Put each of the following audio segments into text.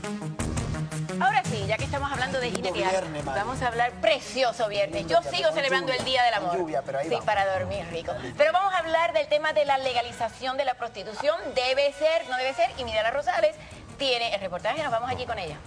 Ahora sí, ya que estamos hablando de jinetear, vamos a hablar precioso viernes. Yo sigo celebrando el Día del Amor. Sí, para dormir rico. Pero vamos a hablar del tema de la legalización de la prostitución. Debe ser, no debe ser. Y Mirela Rosales tiene el reportaje. Nos vamos allí con ella.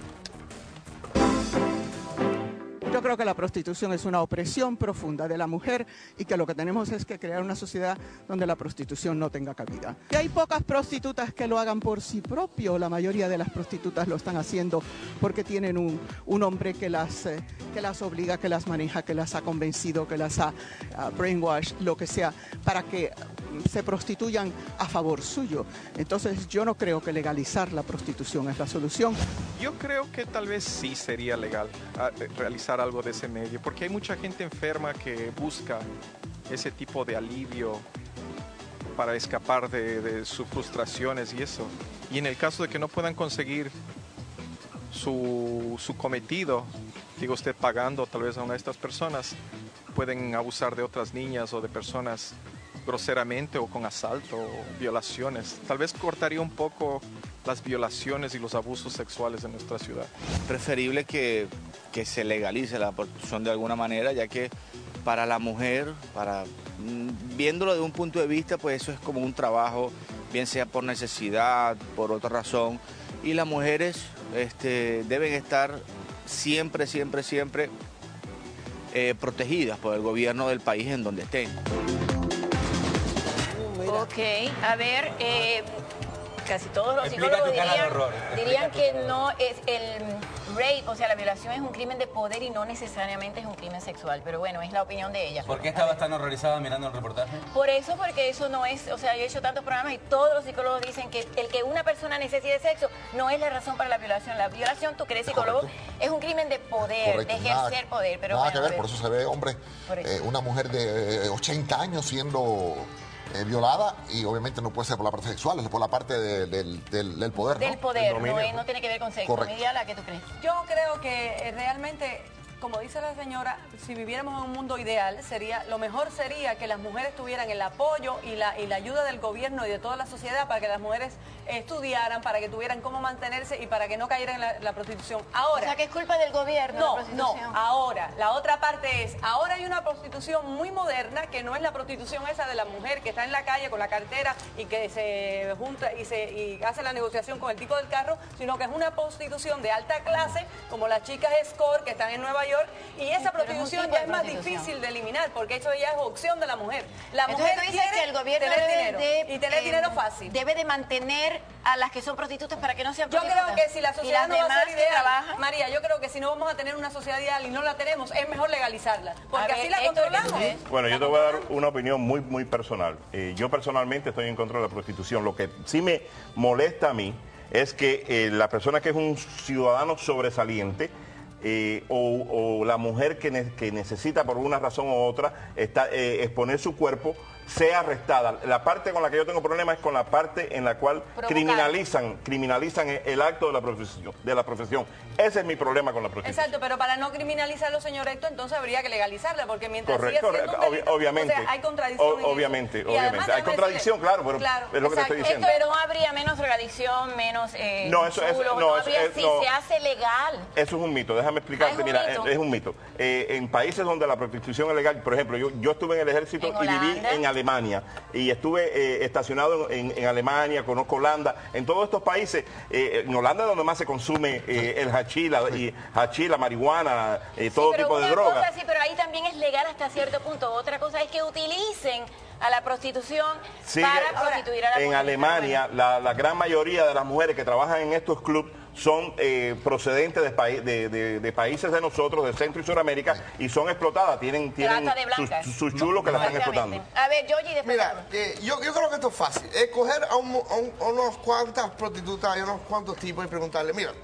Yo creo que la prostitución es una opresión profunda de la mujer y que lo que tenemos es que crear una sociedad donde la prostitución no tenga cabida. Que hay pocas prostitutas que lo hagan por sí propio, la mayoría de las prostitutas lo están haciendo porque tienen un hombre que las obliga, que las maneja, que las ha convencido, que las ha brainwash, lo que sea, para que se prostituyan a favor suyo. Entonces yo no creo que legalizar la prostitución es la solución. Yo creo que tal vez sí sería legal realizar algo de ese medio, porque hay mucha gente enferma que busca ese tipo de alivio para escapar de sus frustraciones y eso. Y en el caso de que no puedan conseguir su cometido, digo usted pagando tal vez a una de estas personas, pueden abusar de otras niñas o de personas groseramente o con asalto o violaciones. Tal vez cortaría un poco las violaciones y los abusos sexuales en nuestra ciudad. Preferible que se legalice la prostitución de alguna manera, ya que para la mujer, viéndolo de un punto de vista, pues eso es como un trabajo, bien sea por necesidad, por otra razón, y las mujeres deben estar siempre protegidas por el gobierno del país en donde estén. Ok, a ver, casi todos los psicólogos dirían que no es el rape, o sea, la violación es un crimen de poder y no necesariamente es un crimen sexual, pero bueno, es la opinión de ella. ¿Por qué estabas tan horrorizada mirando el reportaje? Por eso, porque eso no es, o sea, yo he hecho tantos programas y todos los psicólogos dicen que el que una persona necesite sexo no es la razón para la violación. La violación, tú que eres psicólogo, es un crimen de poder, de ejercer poder. Pero nada bueno, que ver, por eso se ve, hombre, una mujer de 80 años siendo violada, y obviamente no puede ser por la parte sexual, es por la parte del poder, ¿no? Del poder, no tiene que ver con sexo. Mirela, ¿qué tú crees? Yo creo que realmente, como dice la señora, si viviéramos en un mundo ideal, lo mejor sería que las mujeres tuvieran el apoyo y la ayuda del gobierno y de toda la sociedad para que las mujeres estudiaran, para que tuvieran cómo mantenerse y para que no cayeran en la prostitución. Ahora, o sea, que es culpa del gobierno. No, ahora, la otra parte es, ahora hay una prostitución muy moderna que no es la prostitución esa de la mujer que está en la calle con la cartera y que se junta y hace la negociación con el tipo del carro, sino que es una prostitución de alta clase, como las chicas escort que están en Nueva York, y esa prostitución ya es más difícil de eliminar porque eso ya es opción de la mujer. La mujer quiere que el gobierno tener dinero y tener dinero fácil. Debe de mantener a las que son prostitutas para que no sean prostitutas. Yo creo que si la sociedad no va a ser ideal, María, yo creo que si no vamos a tener una sociedad ideal y no la tenemos, es mejor legalizarla, porque así la controlamos. Bueno, yo te voy a dar una opinión muy personal. Yo personalmente estoy en contra de la prostitución. Lo que sí me molesta a mí es que la persona que es un ciudadano sobresaliente, o la mujer que necesita por una razón u otra exponer su cuerpo, sea arrestada. La parte con la que yo tengo problemas es con la parte en la cual criminalizan el acto de la profesión. Ese es mi problema con la prostitución. Exacto, pero para no criminalizarlo, señor Héctor, entonces habría que legalizarla, porque mientras siga siendo un delito, obviamente, o sea, hay contradicción obviamente. Hay contradicción, claro, pero es lo que te estoy diciendo. Pero no habría menos drogadicción, menos si se hace legal. Eso es un mito, déjame explicarte. Mira, es un mito. En países donde la prostitución es legal, por ejemplo, yo estuve en el ejército y viví en Alemania, y estuve estacionado en Alemania, conozco Holanda, en todos estos países. En Holanda es donde más se consume el hachís, la marihuana, todo tipo de drogas. Sí, pero ahí también es legal hasta cierto punto. Otra cosa es que utilicen a la prostitución para prostituir a la En Alemania, la gran mayoría de las mujeres que trabajan en estos clubes son procedentes de países de nosotros, de Centro y Suramérica, y son explotadas, tienen sus chulos que las están explotando. A ver, Yoyi, después. Mira, yo creo que esto es fácil, escoger a unas cuantas prostitutas y unos cuantos tipos y preguntarle, mira,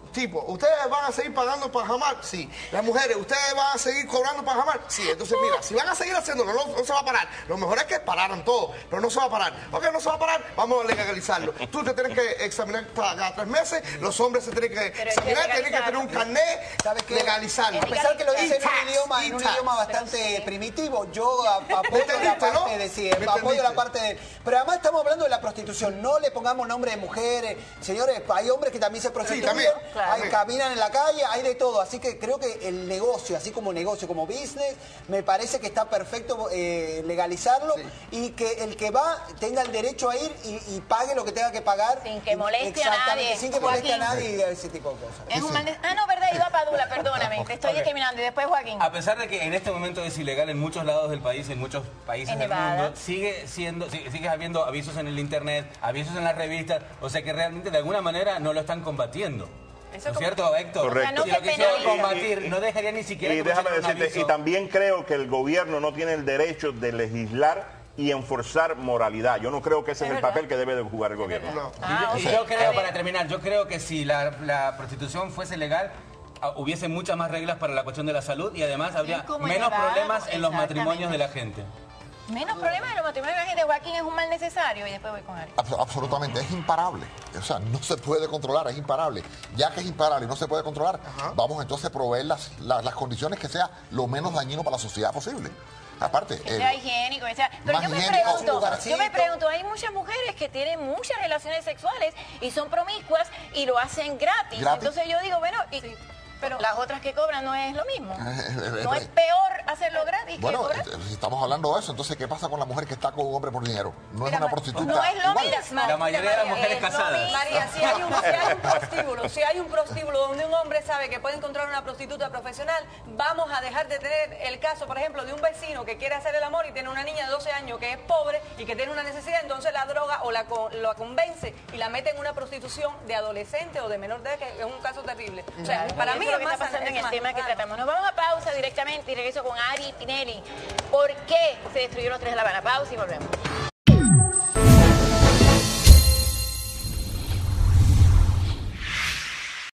tipo, ¿ustedes van a seguir pagando para jamar? Sí. Las mujeres, ¿ustedes van a seguir cobrando para jamar? Sí. Entonces, mira, si van a seguir haciéndolo, no se va a parar. Lo mejor es que pararan todo, pero no se va a parar. Ok, no se va a parar, vamos a legalizarlo. Tú te tienes que examinar cada 3 meses, los hombres se tienen que examinar, tienen que tener un carnet, legalizarlo. A pesar que lo dice en un idioma bastante primitivo, yo apoyo la parte de sí, apoyo la parte de... Pero además estamos hablando de la prostitución, no le pongamos nombre de mujeres. Señores, hay hombres que también se prostituyen, caminan en la calle, hay de todo. Así que creo que el negocio, así como negocio, como business, me parece que está perfecto legalizarlo y que el que va tenga el derecho a ir y pague lo que tenga que pagar. Sin que moleste a nadie. Sin que moleste a nadie y ese tipo de cosas. Es un no, verdad, iba a Padula, perdóname, te estoy discriminando. Y después Joaquín. A pesar de que en este momento es ilegal en muchos lados del país, en muchos países del mundo, sigue habiendo avisos en el internet, avisos en las revistas, o sea que realmente de alguna manera no lo están combatiendo. ¿No es cierto, Héctor? Correcto. Si lo quisieran combatir, no dejaría ni siquiera... Y déjame decirte, y también creo que el gobierno no tiene el derecho de legislar y enforzar moralidad. Yo no creo que ese es el papel que debe de jugar el gobierno. No. Yo creo, para terminar, yo creo que si la prostitución fuese legal, hubiese muchas más reglas para la cuestión de la salud y además habría menos problemas en los matrimonios de la gente. Menos problemas en los matrimonios de la gente. Joaquín es un mal necesario y después voy con él. Absolutamente, es imparable. O sea, no se puede controlar, es imparable. Ya que es imparable y no se puede controlar, vamos entonces a proveer las condiciones que sea lo menos dañino para la sociedad posible. Aparte, sea higiénico, pero yo me pregunto, hay muchas mujeres que tienen muchas relaciones sexuales y son promiscuas y lo hacen gratis. Entonces yo digo, bueno, pero las otras que cobran no es lo mismo. No es peor hacerlo gratis que cobrar. Si estamos hablando de eso, entonces ¿qué pasa con la mujer que está con un hombre por dinero? No es una prostituta. No es lo mismo. La mayoría de las mujeres casadas. María, si hay un prostíbulo donde un hombre sabe que puede encontrar una prostituta profesional, vamos a dejar de tener el caso, por ejemplo, de un vecino que quiere hacer el amor y tiene una niña de 12 años que es pobre y que tiene una necesidad, entonces la droga o la convence y la mete en una prostitución de adolescente o de menor de edad, que es un caso terrible. O sea, para mí lo que está pasando en el tema que tratamos. Nos vamos a pausa directamente y regreso con Ari Pinelli. ¿Por qué se destruyó los Tres de La Habana? Pausa y volvemos.